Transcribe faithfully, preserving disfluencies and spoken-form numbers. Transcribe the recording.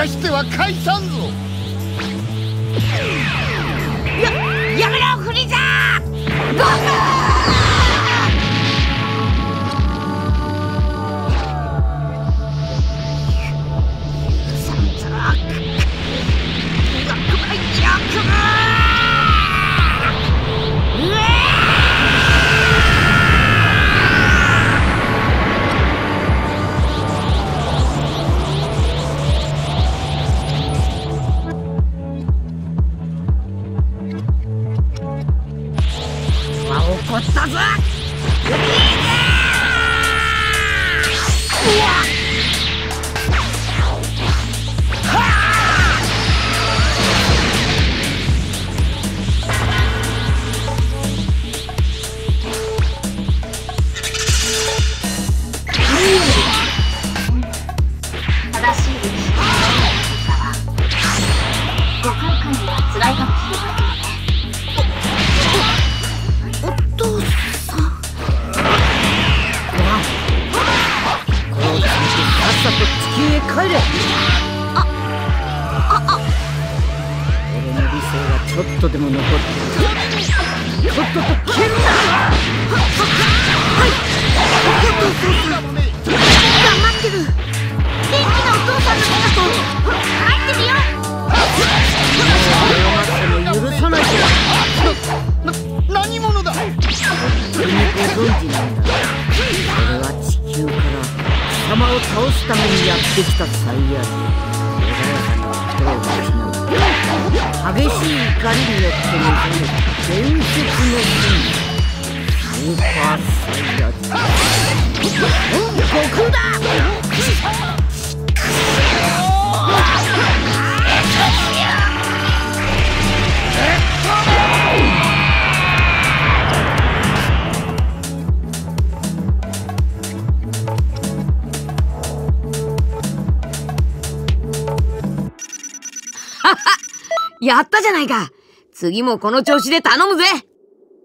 かしては返さんぞ。 や、やめろフリーザー。ゴー怒ったぞ。正しい誤解管理が辛いかもしれません。さっさと地球へ帰れ。あ、あ、あ、俺の理性がちょっとでも残ってる。とっとと消えるんだ。はい、お父さん頑張ってる。元気なお父さんの姿を帰ってみよう。俺を待っても許さないぞ。 な、何者だ。 それにご存知なんだ。俺は地球から貴様を倒すためにやってきたサイヤ人。穏やかな心を失う激しい怒りによって目覚めた伝説の神スーパーサイヤ人。悟空だ。やったじゃないか。次もこの調子で頼むぜ。